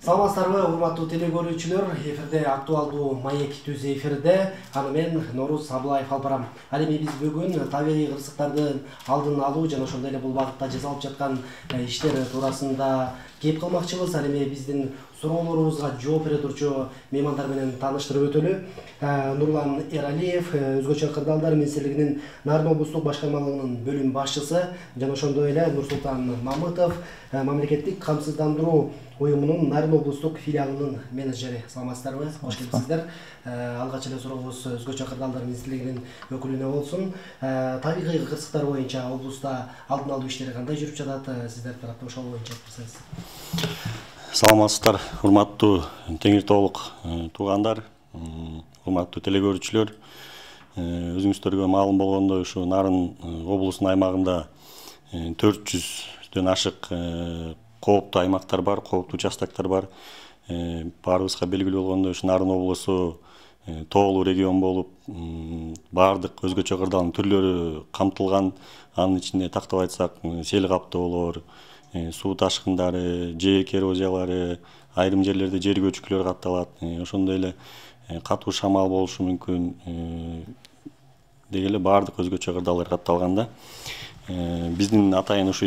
Саламатсыздарбы, урматтуу телекөрүүчүлөр, эфирде актуалдуу маек түз эфирде, аны мен Норус Аблаев алып барам. Ал эми биз бүгүн табигый кырсыктардын алдын алуу жана ошондой эле бул багытта жасалып жаткан иштер туурасында кеп кылмакчыбыз. Ал эми биздин суроолорубузга жооп бере турчу меймандар менен тааныштырып өтөлү. Нурлан Эралиев, Өзгөчө кырдаалдар министрлигинин Нарын облустук башкармалыгынын бөлүм башчысы жана ошондой эле Нурсултан Мамытов, мамлекеттик камсыздандыруу уюмунун Нарын облустук филиалынын менеджери. Саламатсыздарбы? Кош келипсиздер. Алгач эле сурообуз Өзгөчө кырдаалдар министрлигинин өкүлүнө болсун. Табигый кырсыктар боюнча облуста алдын алуу иштери кандай жүрүп жатат? Сиздер тарапта ошол боюнча айтсаңыз. Саламатсыздар, урматтуу теңир тоолук туугандар, урматтуу телекөрүүчүлөр. Өзүңүздөргө маалым болгондой, ушу Нарын облусунун аймагында 400дөн ашык кооптуу аймактар бар, кооптуу участоктор бар. Баарыбызга белгилүү болгондой, ушу Нарын облусу тоолуу регион болуп, баардык өзгөчө кырдаалдын түрлөрү камтылган. Анын ичинде тактап айтсак, сел каптоолор, суу ташкындары, жээк эрозиялары, айрым жерлерде жер көчкүлөр катталат. Ошондой эле катуу шамал болушу мүмкүн. Деги эле баардык өзгөчө кырдаалдар катталганда. Биздин атайын ушу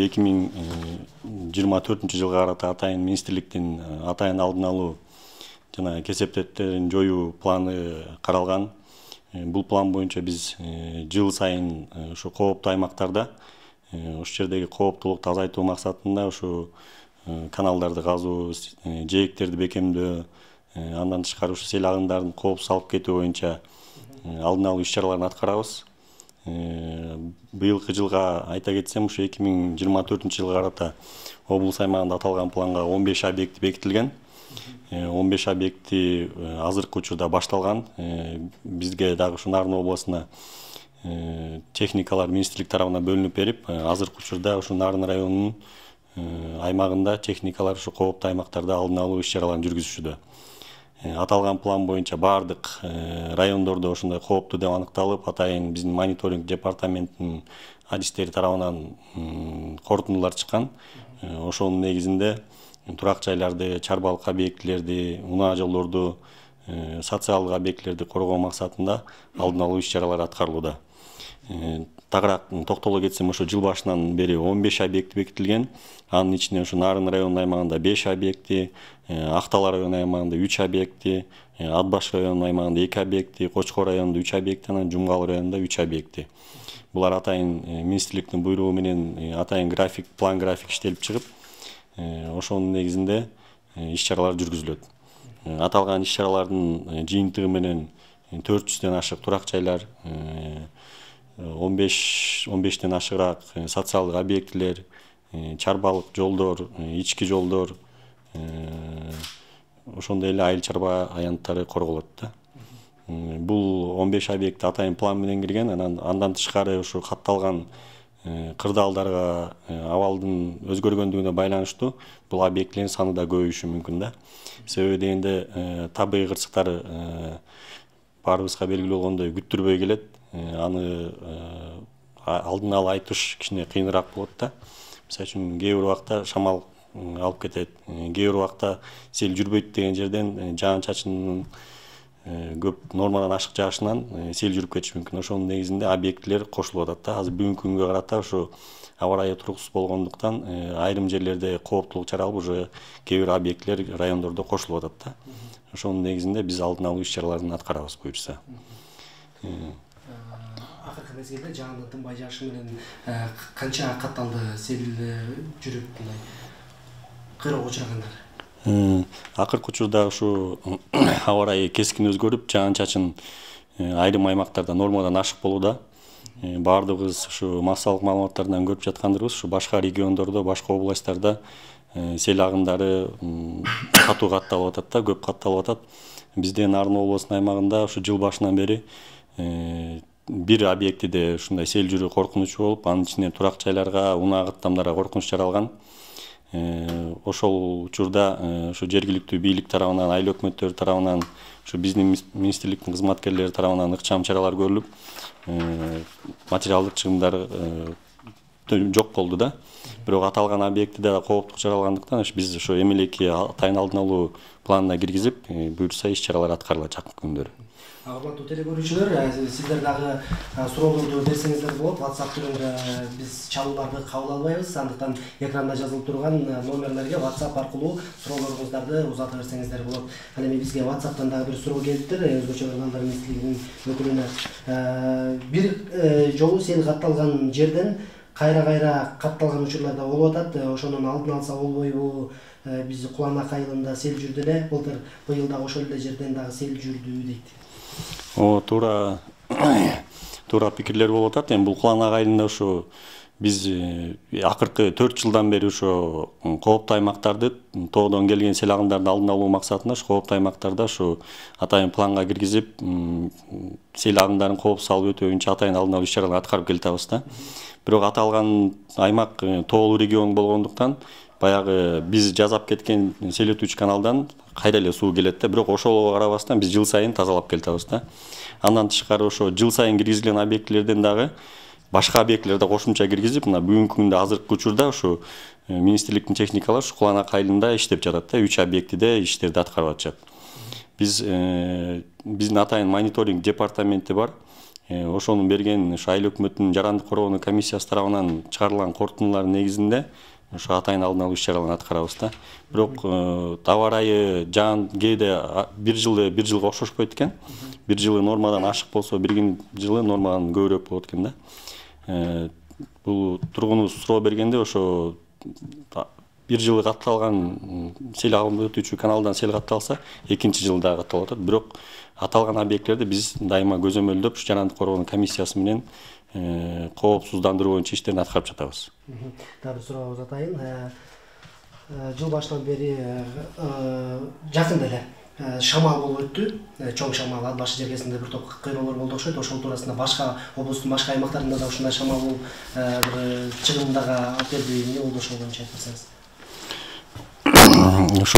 2024 жылга карата атайын министрликтин атайын алдын алуу жана кесептеттерин жоюу планы каралган. Бул план боюнча биз жыл сайын ушу кооптуу аймактарда ошол жердеги кооптуулукту азайтуу максатында ушу каналдарды казуу, жээктерди бекемдөө, андан тышкары ушу сел агымдарын коопсуз алып кетүү боюнча алдын алуу иш-чараларын аткарабыз. Быйылкы жылга айта кетсем, ушу 2024 жылга карата облус аймагында аталган планга 15 объекти бекитилген. 15 объекти азыркы учурда башталган. Бизге дагы ушу Нарын облусуна техникалар министрлик тарабынан бөлүнүп берип, азыркы учурда ушу Нарын районунун аймагында техникалар ушу кооптуу аймактарда алдын алуу иш-чараларын жүргүзүшүдө. Аталган план боюнча баардык райондордо ошондой кооптуу деп аныкталып, атайын биздин мониторинг департаментинин адистери тарабынан корутундулар чыккан. Ошонун негизинде турак жайларды, чарбалык объектилерди, унаа жолдорду, социалдык объектилерди коргоо максатында алдын алуу иш-чаралары аткарылууда. Тагыраак токтоло кетсем, ошо жыл башынан бери 15 объекти бекитилген. Анын ичинде ушу Нарын районунун аймагында 5 объекти, Актала районунун аймагында 3 объекти, Ат баш районунун аймагында 2 объекти, Кочкор районунда 3 объекти, анан Жумгал районунда 3 объекти. Булар атайын министрликтин буйругу менен атайын план график иштелип чыгып, ошонун негизинде иш-чаралар жүргүзүлөт. Аталган иш-чаралардын жыйынтыгы менен 400дөн ашык турак жайлар, 15ден ашыгыраак социалдык объектилер, чарбалык жолдор, ички жолдор, ошондой эле айыл чарба аянттары корголот да. Бул 15 объекти атайын план менен кирген, андан тышкары ушу катталган кырдаалдарга абалдын өзгөргөндүгүнө байланыштуу бул объектилердин саны да көбөйүшү мүмкүн да. Себеби дегенде табигый кырсыктар баарыбызга белгилүү болгондой күттүрбөй келет. Аны алдын ала айтыш кичине кыйыныраак болот да. Мисалы үчүн кээ бир убакта шамал алып кетет, кээ бир убакта сел жүрбөйт деген жерден жаан-чачындын көп нормадан ашык жаашынан сел жүрүп кетиши мүмкүн. Ошонун негизинде объектилер кошулуп атат да. Азыр бүгүнкү күнгө карата ушу аба ырайы туруксуз болгондуктан айрым жерлерде кооптуулук чаралып, уже кээ бир объектилер райондордо кошулуп атат да. Ошонун негизинде биз алдын алуу иш-чараларын аткарабыз буюрса. Акыркы мезгилде жаңы тынбай жаашы менен канча катталды сел жүрүп мындай кыйроого учрагандар? Акыркы учурда ушу аба ырайы кескин өзгөрүп, жаан-чачын айрым аймактарда нормадан ашык болууда. Баардыгыбыз ушу массалык маалыматтардан көрүп жаткандырбыз, ушу башка региондордо, башка областтарда сел агымдары катуу катталып атат да, көп катталып атат. Бизде Нарын облусунун аймагында ушу жыл башынан бери бир объектиде ушундай сел жүрүү коркунучу болуп, анын ичинде турак жайларга, унаа каттамдарга коркунуч жаралган. Ошол учурда ушу жергиликтүү бийлик тарабынан, айыл өкмөттөрү тарабынан, ушу биздин министрликтин кызматкерлери тарабынан ыкчам чаралар көрүлүп, материалдык чыгымдар жок болду да. Бирок аталган объектиде кооптук жаралгандыктан биз ошо эмелеки атайын алдын алуу планына киргизип, буюрса иш-чаралар аткарылат жакын күндөрү. Урматтуу телекөрүүчүлөр, сиздер дагы суроолорду берсеңиздер болот. WhatsApp түрүндө биз чалууларды кабыл албайбыз. Андыктан экранда жазылып турган номерлерге WhatsApp аркылуу суроолоруңуздарды узата берсеңиздер болот. Ал эми бизге WhatsApp'тан дагы бир суроо келиптир, өзгөчө каналдар министрлигинин өкүлүнө. Бир жолу сел катталган жерден кайра катталган учурларда болуп атат. Ошонун алдын алса болбойбу? Биз Куланак айылында сел жүрдү эле, былтыр быйыл дагы ошол эле жерден дагы сел жүрдү дейт. Туура пикирлер болуп атат. Эми бул Куланак айылында ушу биз акыркы 4 жылдан бери ушу кооптуу аймактарды, тоодон келген сел агымдарын алдын алуу максатында ушу кооптуу аймактарда ушу атайын планга киргизип, сел агымдарын коопсуз алып өтүү боюнча атайын алдын алуу иш-чараларын аткарып келатабыз да. Бирок аталган аймак тоолуу регион болгондуктан баягы биз жасап кеткен селетүүчү каналдан кайра эле суу келет да. Бирок ошого карабастан биз жыл сайын тазалап келатабыз да. Андан тышкары ошо жыл сайын киргизилген объектилерден дагы башка объектилерди кошумча киргизип, мына бүгүнкү күндө азыркы учурда ушу министрликтин техникалары ушу Куланак айылында иштеп жатат да. 3 объектиде иштерди аткарып атышат. Биздин атайын мониторинг департаменти бар. Ошонун берген ушу айыл өкмөтүнүн жарандык коргоонуу комиссиясы тарабынан чыгарылган корутундулардын негизинде ошо атайын алдын алуу иш-чараларын аткарабыз да. Бирок аба ырайы жаан кээде бир жылга окшошпойт экен. Бир жылы нормадан ашык болсо, бир жылы нормадан көбүрөөк болот экен да. Бул тургунубуз суроо бергенде ошо бир жылы катталган сел агымды өтүүчү каналдан сел катталса, экинчи жылда катталып атат. Бирок аталган объектилерди биз дайыма көзөмөлдөп, жарандык коргоонуу комиссиясы менен коопсуздандыруу боюнча иштерин аткарып жатабыз. Дагы бир суроо узатайын. Жыл башынан бери жакында эле шамал болуп өттү. Чоң шамал Ат башы жергесинде бир топ кыйроолор болду окшойт. Ошол туурасында башка облустун башка аймактарында да ушундай шамал болуп бир чыгымдарга алып берди. Эмне болду ошол боюнча айтып берсеңиз? Ошо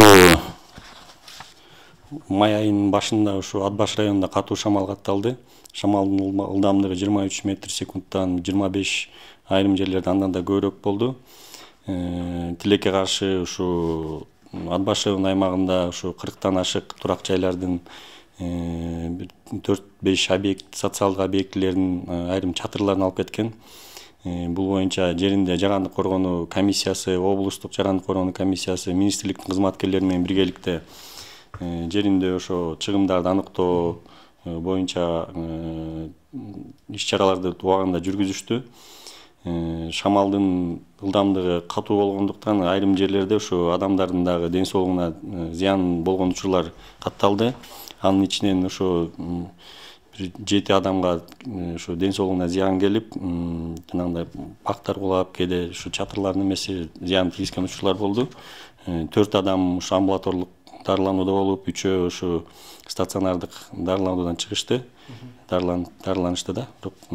май айынын башында ушу Ат баш районунда катуу шамал катталды. Шамалдын ылдамдыгы 23 метр секундтан 25, айрым жерлерде андан да көбүрөөк болду. Тилекке каршы ушу Ат баш районунун аймагында ушу 40тан ашык турак жайлардын 4-5 объект, социалдык объектилердин айрым чатырларын алып кеткен. Бул боюнча жеринде жарандык коргоонуу комиссиясы, облустук жарандык коргоонуу комиссиясы, министрликтин кызматкерлери менен биргеликте жеринде ошо чыгымдарды аныктоо боюнча иш-чараларды убагында жүргүзүштү. Шамалдын ылдамдыгы катуу болгондуктан айрым жерлерде ушу адамдардын дагы ден соолугуна зыян болгон учурлар катталды. Анын ичинен ошо 7 адамга ушу ден соолугуна зыян келип, жанагындай бактар кулап, кээде ушу чатырлардын эмеси зыян тийгизген учурлар болду. 4 адам ушу амбулаторлук дарыланууда болуп, 3-өө ушу стационардык дарылануудан чыгышты, дарыланышты да.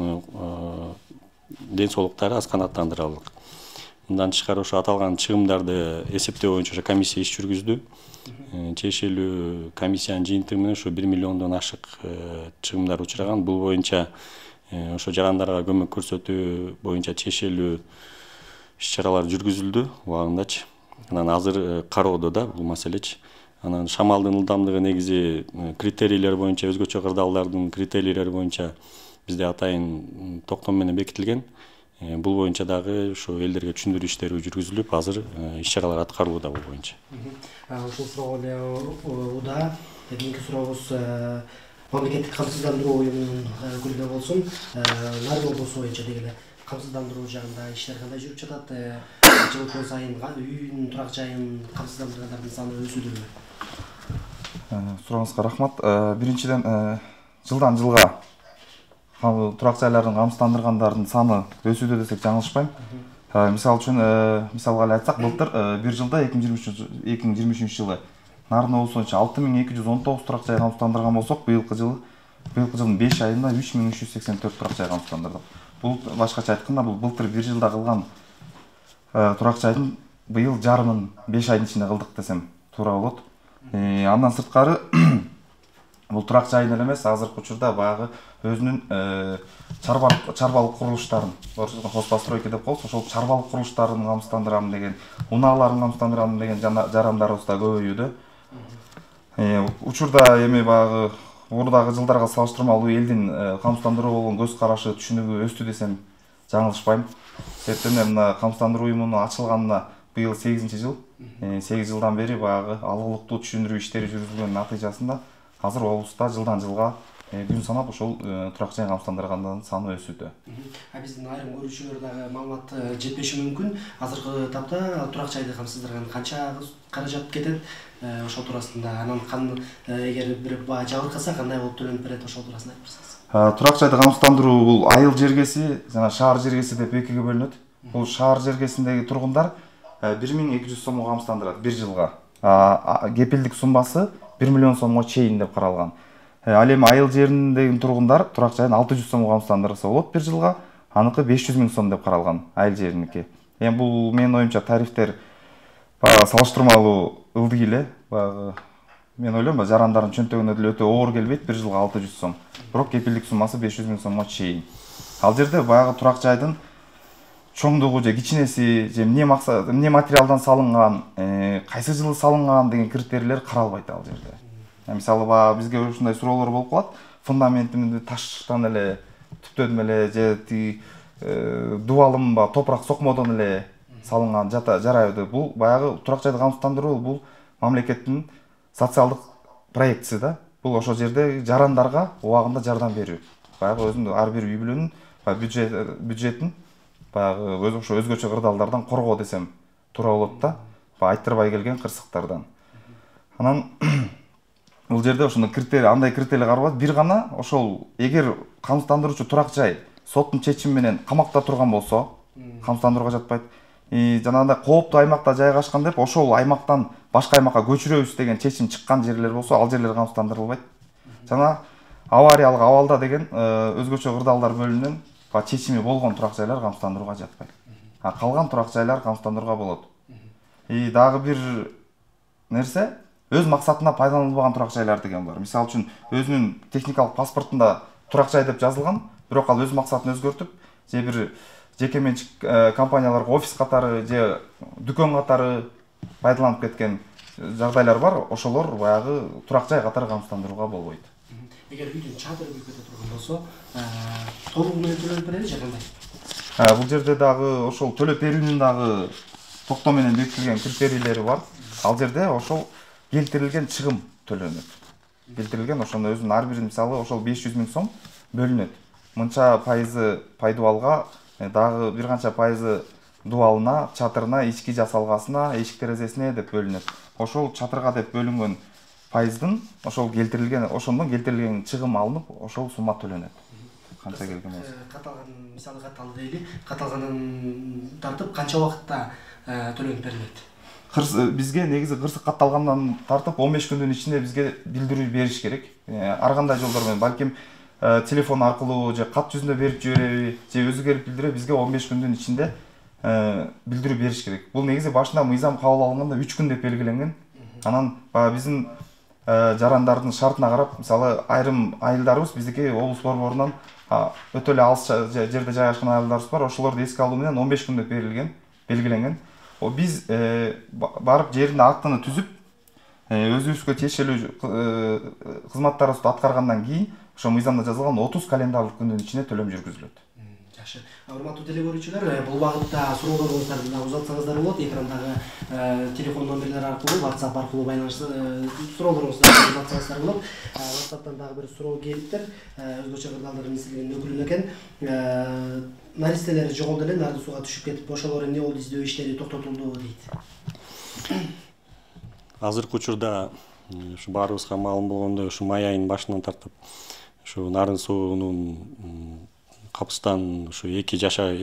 Ден соолуктары аз канааттандырарлык. Мындан тышкары ошо аталган чыгымдарды эсептөө боюнча ошо комиссия иш жүргүздү. Чечилүү комиссиянын жыйынтыгы менен ошо 1 миллиондон ашык чыгымдар учураган. Бул боюнча ошо жарандарга көмөк көрсөтүү боюнча чечилүү иш-чаралар жүргүзүлдү убагындачы. Анан азыр кароодо да бул маселечи. Анан шамалдын ылдамдыгы негизи критерийлер боюнча, өзгөчө кырдаалдардын критерийлери боюнча бизде атайын токтом менен бекитилген. Бул боюнча дагы ошо элдерге түшүндүрүү иштери жүргүзүлүп, азыр иш-чаралар аткарылууда бул боюнча. Ушул суроого эле уда кийинки сурообуз мамлекеттик камсыздандыруу уюмунун өкүлүнө болсун. Нарбол облусу боюнча дегеле камсыздандыруу жагында иштер кандай жүрүп жатат? Жыл өткөн сайын үйүн, турак жайын камсыздандыргандардын саны өсүүдө. Сурооңузга рахмат. Биринчиден жылдан жылга турак жайлардын камсыздандыргандардын саны өсүүдө десек жаңылышпайм. Мисалы үчүн, мисалга эле айтсак, былтыр бир жылда 2023 жылы Нарын облусу боюнча 6219 турак жай камсыздандырган болсок, быйылкы жылдын 5 айында 3384 турак жай камсыздандырдык. Бул башкача айтканда, бул былтыр бир жылда кылган турак жайдын быйыл жарымын 5 айдын ичинде кылдык десем туура болот. Андан сырткары бул турак жайын эле эмес, азыркы учурда баягы өзүнүн чарбалык курулуштарын, хозпостройка деп коебуз, ошол чарбалык курулуштарын камсыздандырам деген, унааларын камсыздандырам деген жарандарыбыз да көбөйүүдө. Учурда эми баягы мурдагы жылдарга салыштырмалуу элдин камсыздандыруу болгон көз карашы, түшүнүгү өстү десем жаңылышпайм. Себептен мына камсыздандыруу уюмунун ачылганына быйыл 8-жыл. 8 жылдан бери баягы алгылыктуу түшүндүрүү иштери жүргүзүлгөнүн натыйжасында азыр облуста жылдан жылга күн санап ошол турак жай камсыздандыргандардын саны өсүүдө. Биздин айрым көрүүчүлөр дагы маалымат жетпеши мүмкүн. Азыркы тапта турак жайды камсыздырган канча каражат кетет ошол туурасында, анан эгер бир баа жабыркаса кандай болуп төлөнүп берет, ошол туурасында айтып берсеңиз. Турак жайды камсыздандыруу бул айыл жергеси жана шаар жергеси деп экиге бөлүнөт. Бул шаар жергесиндеги тургундар 1200 сомго камсыздандырат бир жылга. Кепилдик суммасы 1 миллион сомго чейин деп каралган. Ал эми айыл жериндеги тургундар турак жайын 600 сомго камсыздандырса болот бир жылга, аныкы 500 000 сом деп каралган айыл жериники. Эми бул менин оюмча тарифтер салыштырмалуу ылдый эле. Мен ойлойм, жарандардын чөнтөгүнө деле өтө оор келбейт, бир жылга 600 сом. Бирок кепилдик суммасы 500 000 сомго чейин. Ал жерде баягы турак жайдын чоңдугу же кичинеси же эмне материалдан салынган, кайсы жылы салынган деген критерийлер каралбайт ал жерде. Мисалы бизге ушундай суроолор болуп калат. Фундаментин таштан эле, түптөдөн эле же дубалым топурак сокмодон эле салынган жарайбы. Бул баягы турак жайды камсыздандыруу бул мамлекеттин социалдык проектиси да. Бул ошол жерде жарандарга убагында жардам берүү. Баягы өзүнүн ар бир үй бүлөнүн бюджетин баягы өзгөчө кырдаалдардан коргоо десем туура болот да. Айттырбай келген кырсыктардан. Анан бул жерде ошондой андай критерий каралбайт. Бир гана ошол эгер камсыздандыруучу турак жай соттун чечими менен камакта турган болсо, камсыздандырууга жатпайт. Жанагындай кооптуу аймакта жайгашкан деп ошол аймактан башка аймакка көчүрөбүз деген чечим чыккан жерлер болсо, ал жерлер камсыздандырылбайт. Жана авариялык абалда деген өзгөчө кырдаалдар бөлүмүнөн чечими болгон турак жайлар камсыздандырууга жатпайт. Калган турак жайлар камсыздандырууга болот. Дагы бир нерсе, өз максатына пайдаланылбаган турак жайлар деген бар. Мисалы үчүн өзүнүн техникалык паспортунда турак жай деп жазылган, бирок ал өз максатын өзгөртүп, же бир жеке менчик компанияларга офис катары же дүкөн катары пайдаланып кеткен жагдайлар бар. Ошолор баягы турак жай катары камсыздандырууга болбойт. Эгер үйдүн чатыры күйүп кете турган болсо, толугу менен төлөнүп берели же кандай? Бул жерде дагы ошол төлөп берүүнүн дагы токтом менен бекитилген критерийлери бар. Ал жерде ошол келтирилген чыгым төлөнөт. Келтирилген ошондо өзүнүн ар бир мисалы ошол 500 000 сом бөлүнөт. Мынча пайызы пайдубалга, дагы бир канча пайызы дубалына, чатырына, ички жасалгасына, эшик терезесине деп бөлүнөт. Ошол чатырга деп бөлүнгөн пайыздын ошондон келтирилген чыгым алынып, ошол сумма төлөнөт. Канча келген болсо. Каталган, мисалы каталды дейли, каталгандан тартып канча убакытта төлөнүп берилет? Бизге негизи кырсык катталгандан тартып 15 күндүн ичинде бизге билдирүү бериш керек. Ар кандай жолдор менен, балким телефон аркылуу же кат жүзүндө берип жибереби, же өзү келип билдире, бизге 15 күндүн ичинде билдирүү бериш керек. Бул негизи башында мыйзам кабыл алынганда 3 күн деп белгиленген. Анан биздин жарандардын шартына карап, мисалы айрым айылдарыбыз биздики облус борборунан өтө эле алыс жерде жайгашкан айылдарыбыз бар. Ошолорду эске алуу менен 15 күн деп белгиленген. Биз барып жеринде актыны түзүп, өзүбүзгө тиешелүү кызматтарыбызды аткаргандан кийин ошо мыйзамда жазылган 30 календарлык күндүн ичинде төлөм жүргүзүлөт. Жакшы. Урматтуу теле көрүүчүлөр, бул багытта суроолоруңуздарды да узатсаңыздар болот. Экрандагы телефон номерлер аркылуу, WhatsApp аркылуу суроолоруңузду узатсаңыздар болот. WhatsApp'тан дагы бир суроо келиптир. Өзгөчө кырдаалдар мисилинин өкүлүнөн экен. Наристелери жоголду эле, нарды сууга түшүп кетип, ошолор эмне болду, издөө иштери токтотулду дейт. Азыркы учурда ушу баарыбызга маалым болгондой, ушу май айынын башынан тартып ушу нарын суунун капыстан ушу 2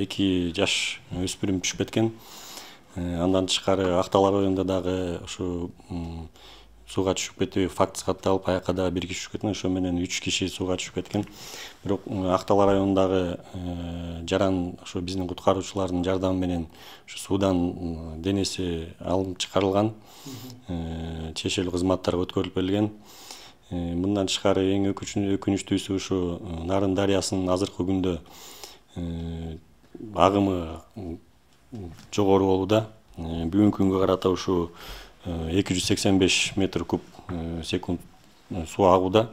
жаш өспүрүм түшүп кеткен. Андан тышкары Акталар районунда дагы ушу сууга түшүп кетүү фактысы катталып, аяка да 1 киши түшүп кеткен, ошо менен 3 киши сууга түшүп кеткен. Бирок Акталар районундагы жаран ушу биздин куткаруучулардын жардамы менен ушу суудан денеси алынып чыгарылган, чечелүү кызматтар өткөрүлүп берилген. Мындан тышкары эң өкүнүчтүүсү ушу Нарын дарыясынын азыркы күндө агымы жогору болууда. Бүгүнкү күнгө карата ушу 285 метр куб секунд суу агууда,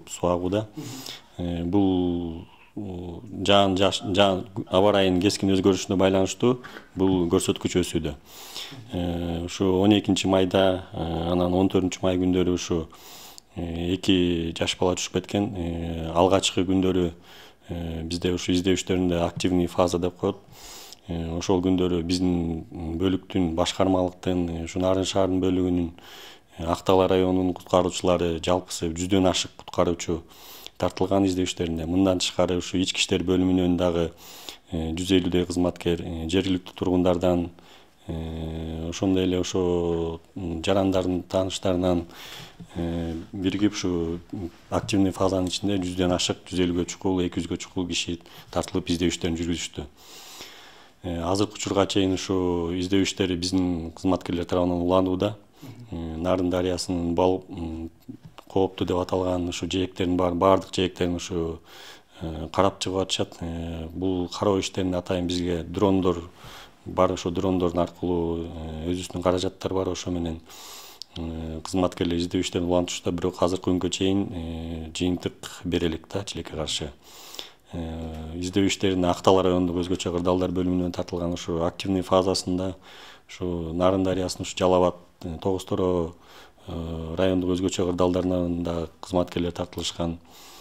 Бул жаан аба ырайынын кескин өзгөрүшүнө байланыштуу бул көрсөткүч өсүүдө. Ушу 12 майда, анан 14 май күндөрү ушу 2 жаш бала түшүп кеткен. Алгачкы күндөрү бизде ушу издөөчтөрүндө активный фаза деп коет. Ошол күндөрү биздин бөлүктүн башкармалыктын, ушу Нарын шаардын бөлүгүнүн Актала районунун куткаруучулары жалпысы 100дөн ашык куткаруучу тартылган издөөчтөрүндө. Мындан тышкары ушу ички иштер бөлүмүнөн дагы 150дөй кызматкер, жергиликтүү тургундардан, ошондой эле ошо жарандардын тааныштарынан биригип ушу активный фазанын ичинде 100дөн ашык, 150гө чукул, 200гө чукул киши тартылып издөө иштерин жүргүзүштү. Азыркы учурга чейин ушу издөө иштери биздин кызматкерлер тарабынан уланууда. Нарын дарыясынын кооптуу деп аталган ушу жээктердин баардык жээктерин ушу карап чыгып атышат. Бул кароо иштерине атайын бизге дрондор бар, ошо дрондордун аркылуу өзүбүздүн каражаттар бар, ошо менен кызматкерлер издөө иштерин улантышта, бирок азыркы күнгө чейин жыйынтык бере элек да, тилекке каршы. Издөө иштерине Актала райондук өзгөчө кырдаалдар бөлүмүнөн тартылган ушу активный фазасында ушу Нарын дарыясынын ушу Жалал Абад, Тогуз Торо райондук өзгөчө кырдаалдарынан да кызматкерлер тартылышкан.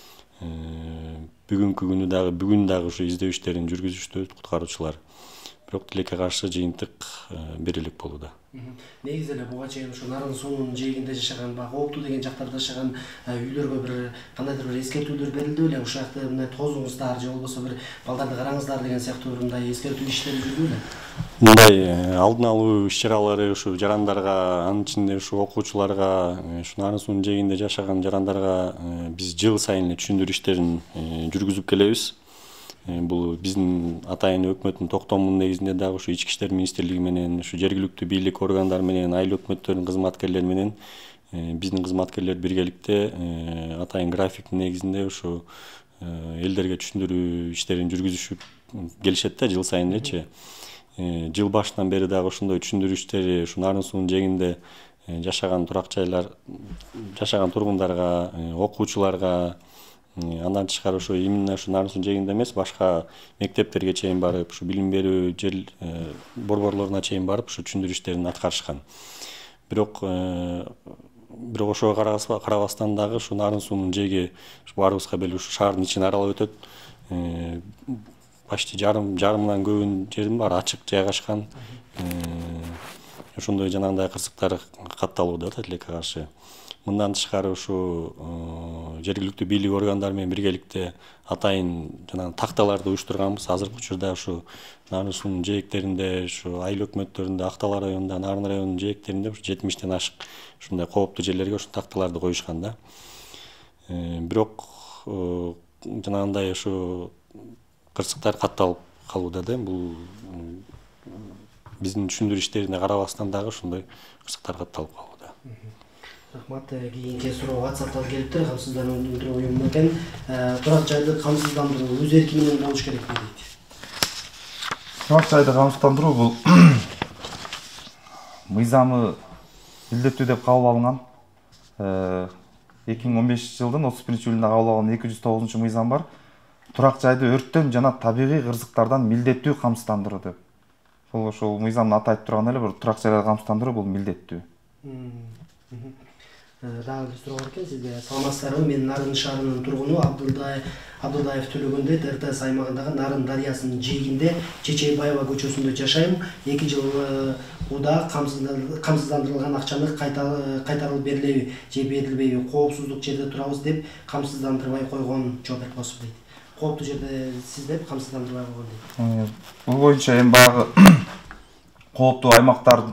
Бүгүн дагы ушу издөө иштерин жүргүзүштү куткаруучулар. Бирок тилекке каршы жыйынтык бере элек болууда. Негизи эле буга чейин ушу Нарын суунун жээгинде жашаган, кооптуу деген жактарда жашаган үйлөргө бир кандайдыр бир эскертүүлөр берилди беле? Ушул жакта мындай тозуңуздар же болбосо бир балдарды караңыздар деген сыяктуу мындай эскертүү иштери жүрдү беле? Мындай алдын алуу иш-чаралары ушу жарандарга, анын ичинде ушу окуучуларга, ушу Нарын суунун жээгинде жашаган жарандарга биз жыл сайын эле түшүндүрүү иштерин жүргүзүп келебиз. Бул биздин атайын өкмөттүн токтомунун негизинде дагы ушу ички иштер министрлиги менен, ушу жергиликтүү бийлик органдары менен, айыл өкмөттөрүнүн кызматкерлери менен биздин кызматкерлер биргеликте атайын графиктин негизинде ушу элдерге түшүндүрүү иштерин жүргүзүшүп келишет да, жыл сайын элечи. Жыл башынан бери дагы ошондой түшүндүрүү иштери ушу Нарын суунун жээгинде жашаган жашаган тургундарга, окуучуларга, андан тышкары ушу именно ушу Нарын суунун жээгинде эмес, башка мектептерге чейин барып, ушу билим берүү борборлоруна чейин барып, ушу түшүндүрүү иштерин аткарышкан. Бирок ошого карабастан дагы ушу Нарын суунун жээги баарыбызга белгилүү ушу шаардын ичин аралап өтөт. Почти жарымынан көбүн жердин баары ачык жайгашкан. Ошондой жанагындай кырсыктар катталууда да, тилекке каршы. Мындан тышкары ушу жергиликтүү бийлик органдары менен биргеликте атайын жанагы такталарды уюштурганбыз. Азыркы учурда ушу Нарын суунун жээктеринде, ушу айыл өкмөттөрүндө, Актала районунда, Нарын районунун жээктеринде ушу 70ден ашык ушундай кооптуу жерлерге ушу такталарды коюшкан да. Бирок жанагындай ушу кырсыктар катталып калууда да. Бул биздин түшүндүрүү иштерине карабастан дагы ушундай кырсыктар катталып калууда. Рахмат. Кийинки суроо WhatsApp'тан келиптир. Камсыздандыруу уюму экен. Турак жайды камсыздандыруу өз эрки менен болуш керек дейт. Турак жайды камсыздандыруу бул мыйзамы милдеттүү деп кабыл алынган. 2015 жылдын 31-июлунда кабыл алган 209 мыйзам бар. Турак жайды өрттөн жана табигый кырсыктардан милдеттүү камсыздандыруу деп. Ошол мыйзамды атайт турган эле бир турак жайды камсыздандыруу бул милдеттүү. Дагы бир суроо бар экен сизге. Саламатсыздарбы? Мен Нарын шаарынын тургуну Абдулдаев Төлөгөндө ТРТС аймагындагы Нарын дарыясынын жээгинде Чечейбаева көчөсүндө жашайм. 2 жыл уда камсыздандырылган акчаны кайтарылып берилеби же берилбейби? Коопсуздук жерде турабыз деп камсыздандырбай койгон жооп берип коесуз дейт. Кооптуу жерде сиз деп камсыздандырбай койгон дейт. Бул боюнча эми баягы кооптуу аймактар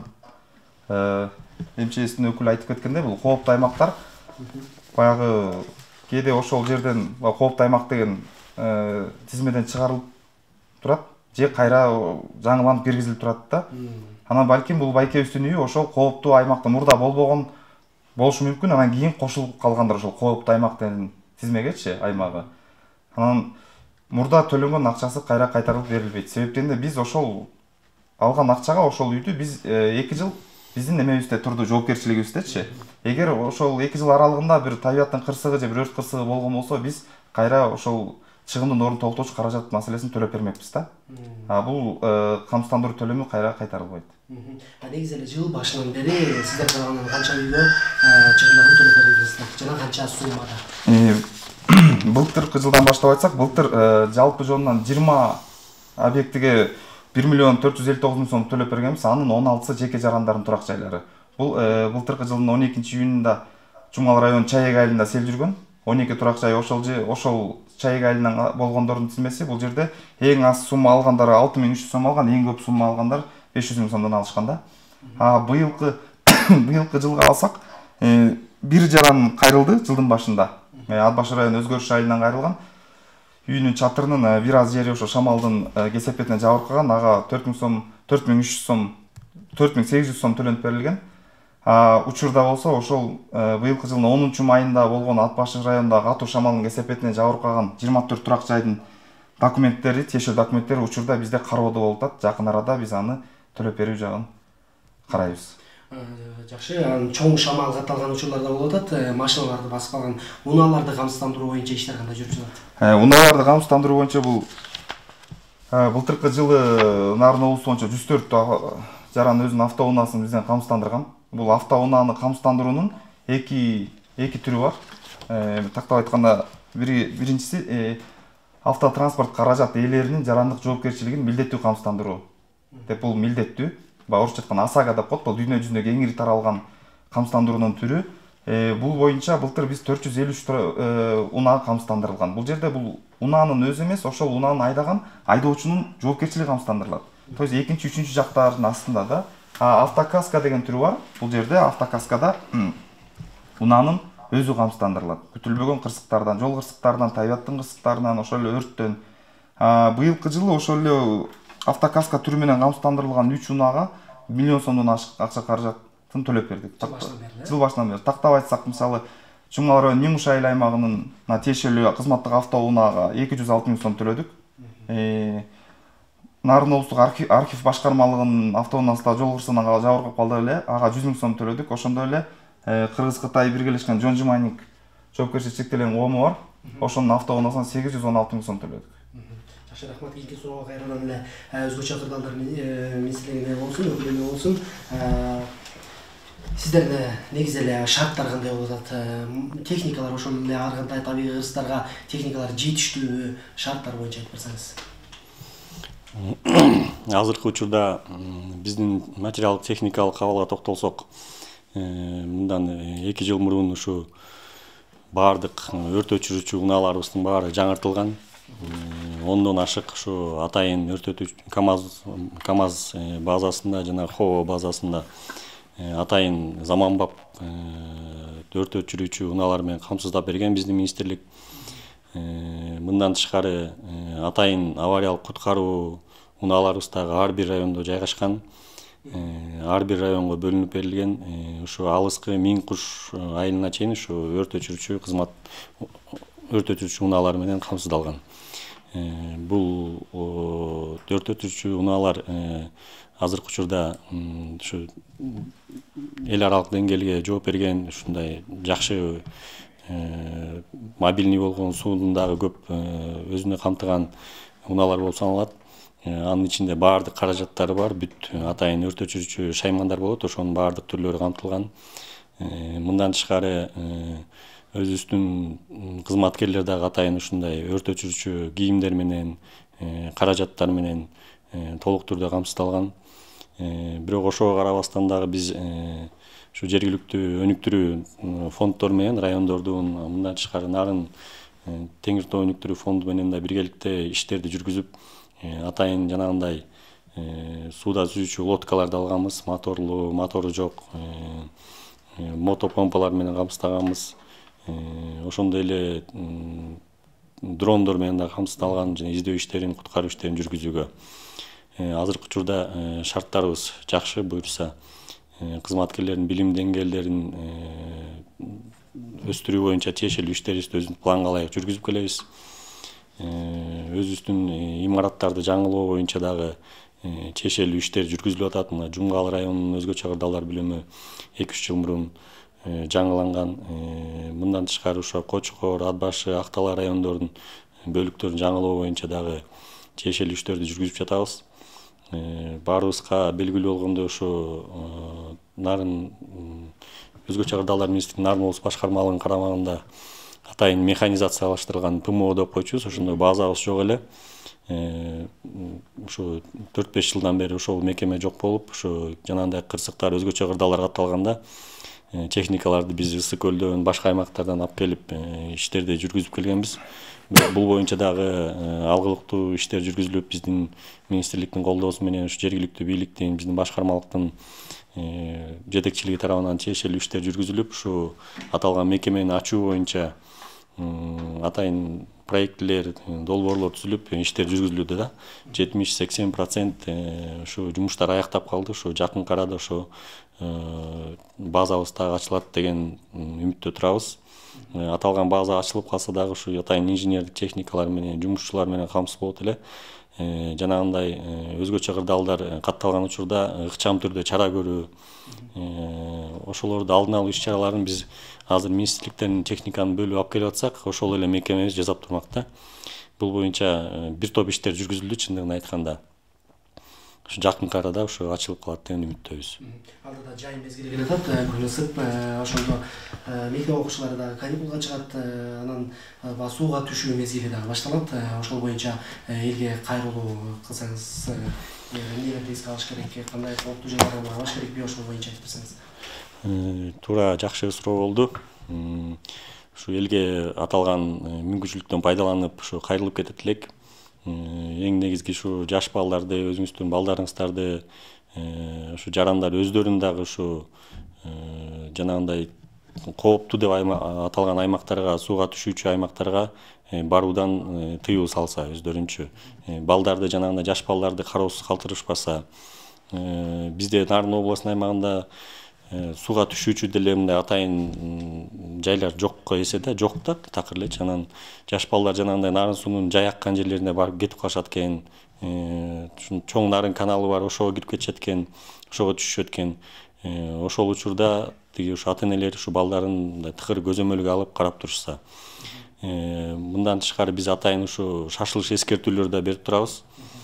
МЧСтин өкүлү айтып кеткендей, бул кооптуу аймактар баягы кээде ошол жерден кооптуу аймак деген тизмеден чыгарылып турат же кайра жаңыланып киргизилип турат да. Анан балким бул байкебиздин үйү ошол кооптуу аймакта мурда болбогон болушу мүмкүн. Анан кийин кошулуп калгандар ошол кооптуу аймак деген тизмегечи аймагы. Анан мурда төлөнгөн акчасы кайра кайтарылып берилбейт. Себептен биз ошол алган акчага ошол үйдү биз 2 жыл биздин немебизде турду, жоопкерчилигибиздечи. Эгер ошол 2 жыл аралыгында бир табияттын кырсыгы же бир өрт кырсыгы болгон болсо, биз кайра ошол чыгымдын орун толтуруучу каражат маселесин төлөп бермекпиз да. Бул камсыздандыруу төлөмү кайра кайтарылбайт. Негизи эле жыл башынан бери сиздер тарабынан канча үйгө чыгымдарды төлөп бердиңиздер жана канча суммада? Былтыркы жылдан баштап айтсак, былтыр жалпы жонунан 20 объектиге 1.459.000 сом төлөп бергенбиз. Анын 16сы жеке жарандардын турак жайлары. Бул былтыркы жылдын 12-июнунда Жумгал району Чайек айылында сел жүргөн. 12 турак жай ошол Чайек айылынан болгондордун тизмеси. Бул жерде эң аз сумма алгандар 6300 сом алган, эң көп сумма алгандар 500.000 сомдон алышкан да. Быйылкы жылга алсак, бир жаран кайрылды жылдын башында. Ат башы району Өзгөрүш айылынан кайрылган. Үйүнүн чатырынын бир аз жери ошо шамалдын кесепетине жабыркаган, ага 4000 сом, 4300 сом, 4800 сом төлөнүп берилген. Учурда болсо ошол быйылкы жылдын 10 майында болгон Ат башы районундагы катуу шамалдын кесепетине жабыркаган 24 турак жайдын документтери, тиешелүү документтери учурда бизде кароодо болуп атат. Жакын арада биз аны төлөп берүү жагын карайбыз. Жакшы, чоң шамал катталган учурларда болуп атат, машиналарды басып калган. Унааларды камсыздандыруу боюнча иштер кандай жүрүп жатат? Унааларды камсыздандыруу боюнча бул былтыркы жылы Нарын облусу боюнча 104 жаран өзүнүн автоунаасын бизден камсыздандырган. Бул автоунааны камсыздандыруунун эки түрү бар. Тактап айтканда, биринчиси автотранспорт каражат ээлеринин жарандык жоопкерчилигин милдеттүү камсыздандыруу деп, бул милдеттүү. Орусча айтканда ОСАГО деп коет, бул дүйнө жүзүндө кеңири таралган камсыздандыруунун түрү. Бул боюнча былтыр биз 453 унаа камсыздандырылган. Бул жерде бул унаанын өзү эмес, ошол унааны айдаган айдоочунун жоопкерчилиги камсыздандырылат. То есть экинчи, үчүнчү жактардын астында да автокаска деген түрү бар. Бул жерде автокаскада унаанын өзү камсыздандырылат. Күтүлбөгөн кырсыктардан, жол кырсыктарынан, табияттын кырсыктарынан, ошол эле өрттөн. Быйылкы жылы ошол эле автокаска түрү менен камсыздандырылган 3 унаага 1 миллион сомдон ашык акча каражатын төлөп бердик. Жыл башынан бери. Тактап айтсак, мисалы, Жумгал району Миңуш айыл аймагынын тиешелүү кызматтык автоунаага 206.000 сом төлөдүк. Нарын облустук архив башкармалыгынын автоунаасында жол кырсыгынан жабыркап калды эле, ага 100.000 сом төлөдүк. Ошондой эле Кыргыз-Кытай биргелешкен Жонжи майнинг жоопкерчилик чектелген коому бар. Ошонун автоунаасына 816.000 сом төлөдүк. Жакшы, рахмат. Кийинки суроого кайрадан эле өзгөчө кырдаалдар мисилине болсун, өкүлүнө болсун. Сиздерде негизи эле шарттар кандай болуп атат? Техникалар ошол эле ар кандай табигый кырсыктарга техникалар жетиштүүбү? Шарттар боюнча айтып берсеңиз. Азыркы учурда биздин материалдык техникалык абалга токтолсок, мындан 2 жыл мурун ушу баардык өрт өчүрүүчү унааларыбыздын баары жаңыртылган. 10дон ашык ушу атайын өрт өчүрүүчү КАМАЗ базасында жана ХО базасында атайын заманбап өрт өчүрүүчү унаалар менен камсыздап берген биздин министрлик. Мындан тышкары атайын авариялык куткаруу унааларыбыз дагы ар бир райондо жайгашкан. Ар бир районго бөлүнүп берилген. Ушу алыскы Миңкуш айылына чейин ушу өрт өчүрүүчү унаалар менен камсыздалган. Бул өрт өчүрүүчү унаалар азыркы учурда ушу эл аралык деңгээлге жооп берген, ушундай жакшы мобильный болгон суунун дагы көп өзүнө камтыган унаалар болуп саналат. Анын ичинде баардык каражаттары бар, бүт атайын өрт өчүрүүчү шаймандар болот, ошонун баардык түрлөрү камтылган. Мындан тышкары өзүбүздүн кызматкерлер дагы атайын ушундай өрт өчүрүүчү кийимдер менен, каражаттар менен толук түрдө камсыздалган. Бирок ошого карабастан дагы биз ушу жергиликтүү өнүктүрүү фонддор менен райондордун, мындан тышкары Нарын Теңир Тоо өнүктүрүү фонду менен да биргеликте иштерди жүргүзүп, атайын жанагындай сууда жүзүүчү лодкаларды алганбыз, мотору жок, мотопомпалар менен камсыздаганбыз. Ошондой эле дрондор менен да камсыздалган, жана издөө иштерин, куткаруу иштерин жүргүзүүгө. Азыркы учурда шарттарыбыз жакшы, буюрса кызматкерлердин билим деңгээлдерин өстүрүү боюнча тиешелүү иштерибизди өзүбүздүн планга ылайык жүргүзүп келебиз. Өзүбүздүн имараттарды жаңылоо боюнча дагы тиешелүү иштер жүргүзүлүп атат. Мына Жумгал районунун өзгөчө кырдаалдар бөлүмү 2-3 жыл мурун жаңыланган. Мындан тышкары ошо Кочкор, Ат башы, Актала райондордун бөлүктөрүн жаңылоо боюнча дагы тиешелүү иштерди жүргүзүп жатабыз. Баарыбызга белгилүү болгондой ошо Нарын өзгөчө кырдаалдар министрлигинин Нарын облус башкармалыгынын карамагында атайын механизациялаштырылган ПМО деп койчубуз. Ошондой базабыз жок эле. Ушу 4-5 жылдан бери ошол мекеме жок болуп, ушу жанагындай кырсыктар өзгөчө кырдаалдарга катталганда техникаларды биз Ысык көлдөн, башка аймактардан алып келип иштерди жүргүзүп келгенбиз. Бул боюнча дагы алгылыктуу иштер жүргүзүлүп, биздин министрликтин колдоосу менен ушу жергиликтүү бийликтин, биздин башкармалыктын жетекчилиги тарабынан тиешелүү иштер жүргүзүлүп, ушу аталган мекемени ачуу боюнча атайын проектилер, долбоорлор түзүлүп, иштер жүргүзүлүүдө да 70-80% ушу жумуштар аяктап калды. Ушу жакынкы арада ошо базабыз дагы ачылат деген үмүттө турабыз. Аталган база ачылып калса дагы ушу атайын инженердик техникалар менен, жумушчулар менен камсыз болот эле. Жанагындай өзгөчө кырдаалдар катталган учурда ыкчам түрдө чара көрүү, ошолорду алдын алуу иш-чараларын биз азыр министрликтен техниканы бөлүп алып келип атсак, ошол эле мекемебиз жасап турмакта. Бул боюнча бир топ иштер жүргүзүлдү, чындыгын айтканда. Ушу жакынкы арада ушу ачылып калат деген үмүттөбүз. Алдыда жай мезгили келе атат, күн ысып, ошондо мектеп окуучулары дагы каникулга чыгат, анан сууга түшүү мезгили дагы башталат. Ошол боюнча элге кайрылуу кылсаңыз эмнелерди эске алыш керек, кандай кооптуу жайларга барбаш керекпи, ошол боюнча айтып берсеңиз. Туура, жакшы суроо болду. Ушу элге аталган мүмкүнчүлүктөн пайдаланып ушу кайрылып кетет элек. Эң негизги ушу жаш балдарды, өзүңүздүн балдарыңыздарды, ушу жарандар өздөрүн дагы ушу жанагындай кооптуу деп аталган аймактарга, сууга түшүүчү аймактарга баруудан тыюу салса өздөрүнчү. Балдарды жанагындай жаш балдарды кароосуз калтырышпаса, бизде Нарын областынын аймагында сууга түшүүчү деле мындай атайын жайлар жокко эсе да, жок да, такыр элечи. Анан жаш балдар жанагындай Нарын суунун жай аккан жерлерине барып кетип калышат экен. Чоң Нарын каналы бар, ошого кирип кетишет экен, ошого түшүшөт экен. Ошол учурда тиги ушу ата-энелер ушу балдарын тыкыр көзөмөлгө алып карап турушса. Мындан тышкары биз атайын ушу шашылыш эскертүүлөр да берип турабыз.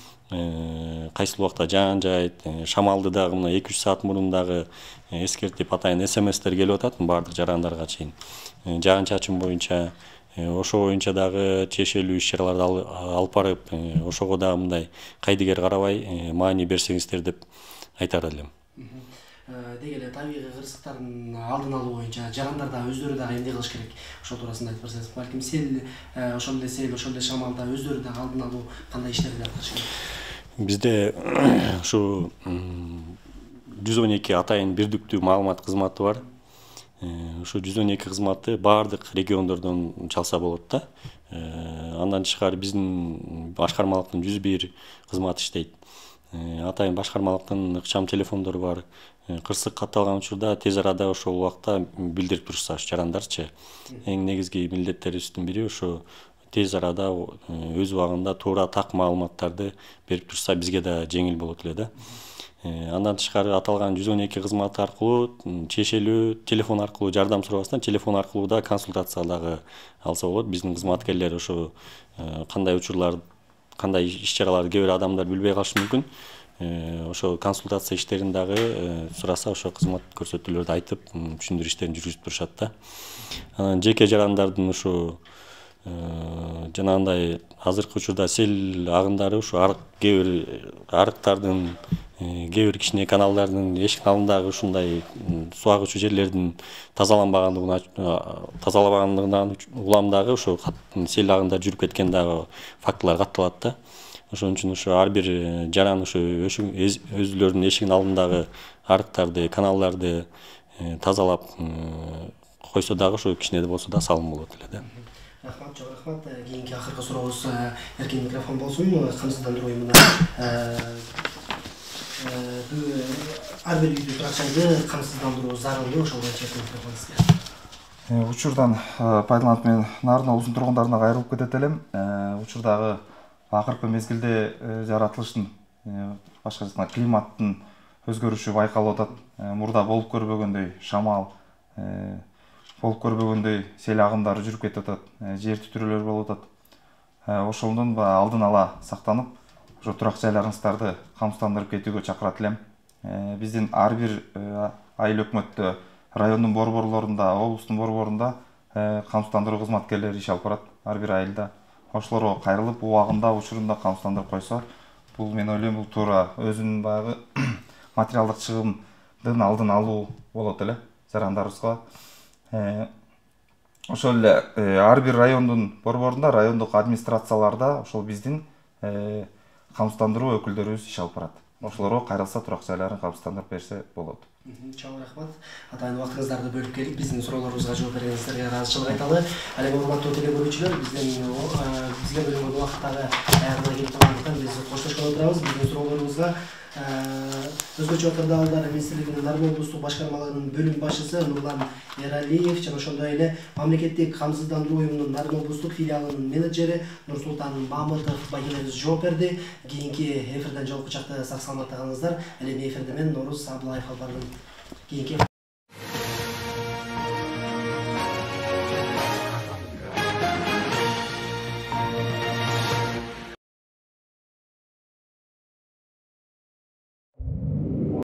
Кайсыл убакта жаан жайт, шамалды дагы мына 2-3 саат мурун дагы эскертип атайын СМСтер келип атат баардык жарандарга чейин. Жаан чачын боюнча, ошо боюнча дагы тиешелүү иш-чараларды алып барып, ошого дагы мындай кайдыгер карабай маани берсеңиздер деп айтар элем. Деги эле табигый кырсыктардын алдын алуу боюнча жарандар да өздөрү дагы эмне кылыш керек? Ошол туурасында айтып берсеңиз. Балким ошол эле шамалда өздөрү дагы алдын алуу кандай иштерди аткарыш керек? Бизде ушу 112 атайын бирдиктүү маалымат кызматы бар. Ушу 112 кызматы баардык региондордон чалса болот да. Андан тышкары биздин башкармалыктын 101 кызматы иштейт. Атайын башкармалыктын ыкчам телефондору бар. Кырсык катталган учурда тез арада ошол убакта билдирип турушса жарандарчы. Эң негизги милдеттерибиздин бири ушу тез арада өз убагында туура так маалыматтарды берип турса бизге да жеңил болот эле да. Андан тышкары аталган 112 кызматы аркылуу тиешелүү телефон аркылуу жардам сурабастан телефон аркылуу да консультация дагы алса болот. Биздин кызматкерлер ошо кандай учурлар, кандай иш-чараларды кээ бир адамдар билбей калышы мүмкүн. Ошо консультация иштерин дагы сураса ошо кызмат көрсөтүүлөрдү айтып, түшүндүрүү иштерин жүргүзүп турушат да. Анан жеке жарандардын ушу жанагындай азыркы учурда сел агындары ушу кээ бир арыктардын, кээ бир кичине каналдардын эшиктин алдындагы ушундай суу агуучу жерлердин тазалабагандыгынан улам дагы ушу сел агындары жүрүп кеткен дагы фактылар катталат да. Ошон үчүн ушу ар бир жаран ушу өзүлөрүнүн эшигинин алдындагы арыктарды, каналдарды тазалап койсо дагы ушу кичине да болсо да салым болот эле да. Рахмат, чоң рахмат. Кийинки акыркы сурообуз эркин микрофон болсун. Камсыздандыруу уюмуна ар бир үйдү турак жайды камсыздандыруу зарылуу, ошол боюнча айтып Учурдан пайдаланып мен Нарын облусунун тургундарына кайрылып кетет элем. Учурдагы акыркы мезгилде жаратылыштын, башка айтканда климаттын өзгөрүшү байкалып атат. Мурда болуп көрбөгөндөй шамал, болуп көрбөгөндөй сел агымдары жүрүп кетип атат, жер титирөөлөр болуп атат. Ошондон алдын ала сактанып, ошо турак жайларыңыздарды камсыздандырып кетүүгө чакырат элем. Биздин ар бир айыл өкмөттө, райондун борборлорунда, облустун борборунда камсыздандыруу кызматкерлери иш алып барат, ар бир айылда. Ошолорго кайрылып, убагында, учурунда камсыздандырып койсо, бул мен ойлойм, бул туура өзүнүн баягы материалдык чыгымдын алдын алуу болот эле жарандарыбызга. Ошол эле ар бир райондун борборунда, райондук администрацияларда ошол биздин камсыздандыруу өкүлдөрүбүз иш алып барат. Ошолорго кайрылса турак жайларын камсыздандырып берсе болот. Чоң рахмат. Атайын убактыңыздарды бөлүп келип, биздин суроолорубузга жооп бергениңиздерге ыраазычылык айталы. Ал эми урматтуу теле көрүүчүлөр, бизге бөлүнгөн убакыттагы аягына келип тургандыктан биз коштошкон отурабыз. Биздин суроолорубузга өзгөчө кырдаалдар министрлигинин Нарын облустук башкармалыгынын бөлүм башчысы Нурлан Эралиев жана ошондой эле мамлекеттик камсыздандыруу уюмунун Нарын облустук филиалынын менеджери Нурсултан Мамытов багелерибиз жооп берди. Кийинки эфирден жолуккучакта сак саламатта калыңыздар. Ал эми эфирде мен Норуз Саблаев алып бардым. Кийинки